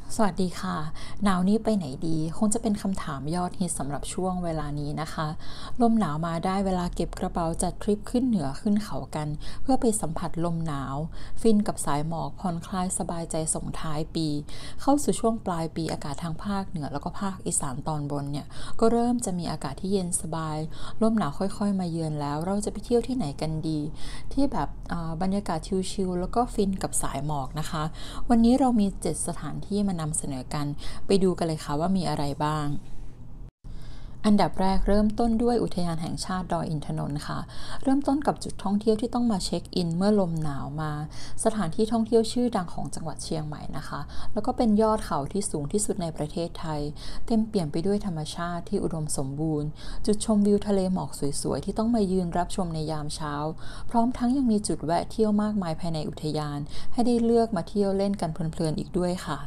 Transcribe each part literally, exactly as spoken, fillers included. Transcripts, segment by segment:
สวัสดีค่ะหนาวนี้ไปไหนดีคงจะเป็นคำถามยอดฮิตสำหรับช่วงเวลานี้นะคะลมหนาวมาได้เวลาเก็บกระเป๋าจัดทริปขึ้นเหนือขึ้นเขากันเพื่อไปสัมผัสลมหนาวฟินกับสายหมอกผ่อนคลายสบายใจส่งท้ายปีเข้าสู่ช่วงปลายปีอากาศทางภาคเหนือแล้วก็ภาคอีสานตอนบนเนี่ยก็เริ่มจะมีอากาศที่เย็นสบายลมหนาวค่อยๆมาเยือนแล้วเราจะไปเที่ยวที่ไหนกันดีที่แบบบรรยากาศชิลๆแล้วก็ฟินกับสายหมอกนะคะวันนี้เรามีเจ็ดสถานที่มานำเสนอกันไปดูกันเลยค่ะว่ามีอะไรบ้างอันดับแรกเริ่มต้นด้วยอุทยานแห่งชาติดอยอินทนนท์ค่ะเริ่มต้นกับจุดท่องเที่ยวที่ต้องมาเช็คอินเมื่อลมหนาวมาสถานที่ท่องเที่ยวชื่อดังของจังหวัดเชียงใหม่นะคะแล้วก็เป็นยอดเขาที่สูงที่สุดในประเทศไทยเต็มเปี่ยมไปด้วยธรรมชาติที่อุดมสมบูรณ์จุดชมวิวทะเลหมอกสวยๆที่ต้องมายืนรับชมในยามเช้าพร้อมทั้งยังมีจุดแวะเที่ยวมากมายภายในอุทยานให้ได้เลือกมาเที่ยวเล่นกันเพลินๆอีกด้วยค่ะ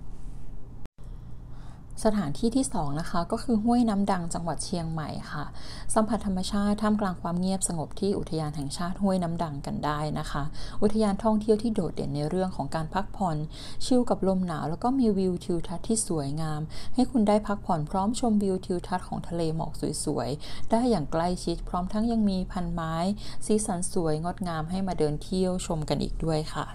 สถานที่ที่สองนะคะก็คือห้วยน้ำดังจังหวัดเชียงใหม่ค่ะสัมผัสธรรมชาติท่ามกลางความเงียบสงบที่อุทยานแห่งชาติห้วยน้ำดังกันได้นะคะอุทยานท่องเที่ยวที่โดดเด่นในเรื่องของการพักผ่อนชิลกับลมหนาวแล้วก็มีวิวทิวทัศน์ที่สวยงามให้คุณได้พักผ่อนพร้อมชมวิวทิวทัศน์ของทะเลหมอกสวยๆได้อย่างใกล้ชิดพร้อมทั้งยังมีพันไม้สีสันสวยงดงามให้มาเดินเที่ยวชมกันอีกด้วยค่ะ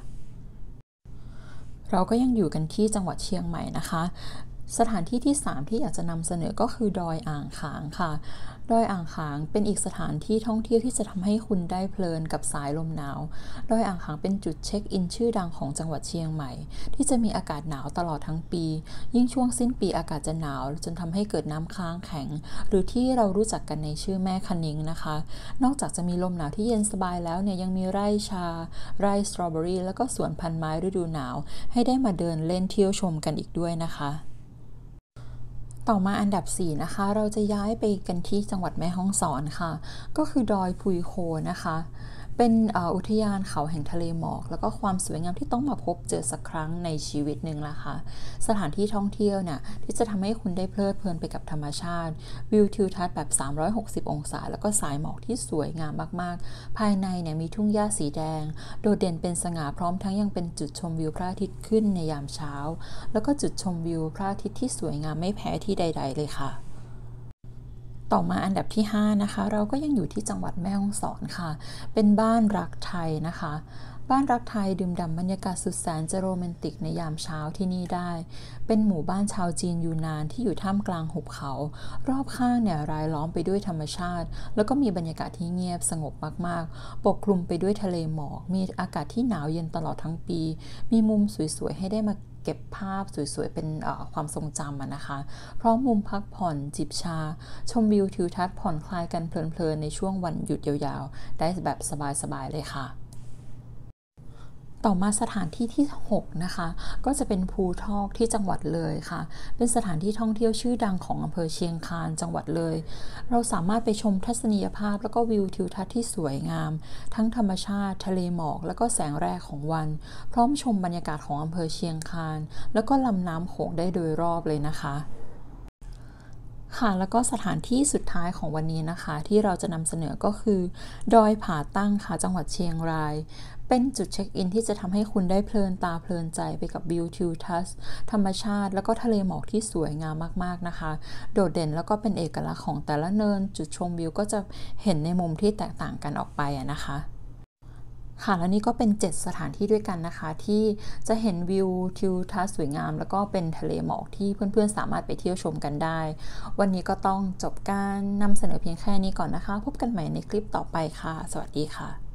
เราก็ยังอยู่กันที่จังหวัดเชียงใหม่นะคะสถานที่ที่สามที่อยากจะนำเสนอก็คือดอยอ่างขางค่ะดอยอ่างขางเป็นอีกสถานที่ท่องเที่ยวที่จะทำให้คุณได้เพลินกับสายลมหนาวดอยอ่างขางเป็นจุดเช็คอินชื่อดังของจังหวัดเชียงใหม่ที่จะมีอากาศหนาวตลอดทั้งปียิ่งช่วงสิ้นปีอากาศจะหนาวจนทำให้เกิดน้ำค้างแข็งหรือที่เรารู้จักกันในชื่อแม่คะนิงนะคะนอกจากจะมีลมหนาวที่เย็นสบายแล้วเนี่ยยังมีไร่ชาไร่สตรอเบอรี่แล้วก็สวนพันไม้ฤดูหนาวให้ได้มาเดินเล่นเที่ยวชมกันอีกด้วยนะคะต่อมาอันดับสี่นะคะเราจะย้ายไปกันที่จังหวัดแม่ฮ่องสอนค่ะก็คือดอยพุยโคนะคะเป็นอุทยานเขาแห่งทะเลหมอกแล้วก็ความสวยงามที่ต้องมาพบเจอสักครั้งในชีวิตหนึ่งละค่ะสถานที่ท่องเที่ยวเนี่ยที่จะทำให้คุณได้เพลิดเพลินไปกับธรรมชาติวิวทิวทัศน์แบบสามร้อยหกสิบองศาแล้วก็สายหมอกที่สวยงามมากๆภายในเนี่ยมีทุ่งหญ้าสีแดงโดดเด่นเป็นสง่าพร้อมทั้งยังเป็นจุดชมวิวพระอาทิตย์ขึ้นในยามเช้าแล้วก็จุดชมวิวพระอาทิตย์ที่สวยงามไม่แพ้ที่ใดๆเลยค่ะต่อมาอันดับที่ห้านะคะเราก็ยังอยู่ที่จังหวัดแม่ฮ่องสอนค่ะเป็นบ้านรักไทยนะคะบ้านรักไทยดื่มด่ำบรรยากาศสุดแสนจะโรแมนติกในยามเช้าที่นี่ได้เป็นหมู่บ้านชาวจีนยูนานที่อยู่ท่ามกลางหุบเขารอบข้างเนี่ยรายล้อมไปด้วยธรรมชาติแล้วก็มีบรรยากาศที่เงียบสงบมากๆปกคลุมไปด้วยทะเลหมอกมีอากาศที่หนาวเย็นตลอดทั้งปีมีมุมสวยๆให้ได้มาเก็บภาพสวยๆเป็นความทรงจำนะคะพร้อมมุมพักผ่อนจิบชาชมวิวทิวทัศน์ผ่อนคลายกันเพลินๆในช่วงวันหยุดยาวๆได้แบบสบายๆเลยค่ะต่อมาสถานที่ที่หกนะคะก็จะเป็นภูทอกที่จังหวัดเลยค่ะเป็นสถานที่ท่องเที่ยวชื่อดังของอำเภอเชียงคานจังหวัดเลยเราสามารถไปชมทัศนียภาพแล้วก็วิวทิวทัศน์ที่สวยงามทั้งธรรมชาติทะเลหมอกแล้วก็แสงแรกของวันพร้อมชมบรรยากาศของอำเภอเชียงคานแล้วก็ลำน้ำโขงได้โดยรอบเลยนะคะค่ะแล้วก็สถานที่สุดท้ายของวันนี้นะคะที่เราจะนำเสนอก็คือดอยผาตั้งค่ะจังหวัดเชียงรายเป็นจุดเช็คอินที่จะทำให้คุณได้เพลินตาเพลินใจไปกับวิวทิวทัศน์ธรรมชาติแล้วก็ทะเลหมอกที่สวยงามมากๆนะคะโดดเด่นแล้วก็เป็นเอกลักษณ์ของแต่ละเนินจุดชมวิวก็จะเห็นในมุมที่แตกต่างกันออกไปนะคะค่ะและนี่ก็เป็นเจ็ดสถานที่ด้วยกันนะคะที่จะเห็นวิวทิวทัศน์สวยงามแล้วก็เป็นทะเลหมอกที่เพื่อนๆสามารถไปเที่ยวชมกันได้วันนี้ก็ต้องจบการนำเสนอเพียงแค่นี้ก่อนนะคะพบกันใหม่ในคลิปต่อไปค่ะสวัสดีค่ะ